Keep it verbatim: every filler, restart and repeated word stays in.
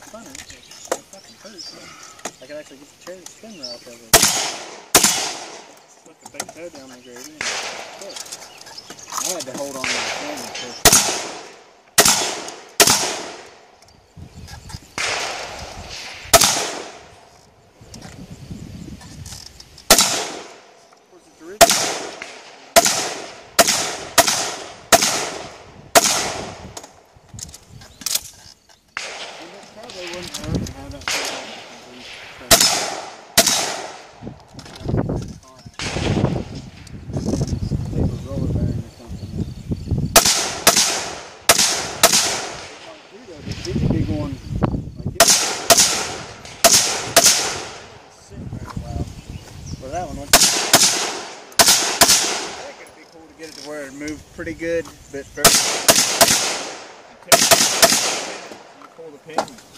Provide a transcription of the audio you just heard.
funny. It's a fucking hurt. I could actually get the chair to spin right off of it. Put the big toe down the gravy and cook. I had to hold on to the thing and push. Probably wouldn't hurt to have that take a roller bearing or something. It could be going like this. Sitting very well. For that one, I think it'd be cool to get it to where it moved pretty good, but first you pull the pin.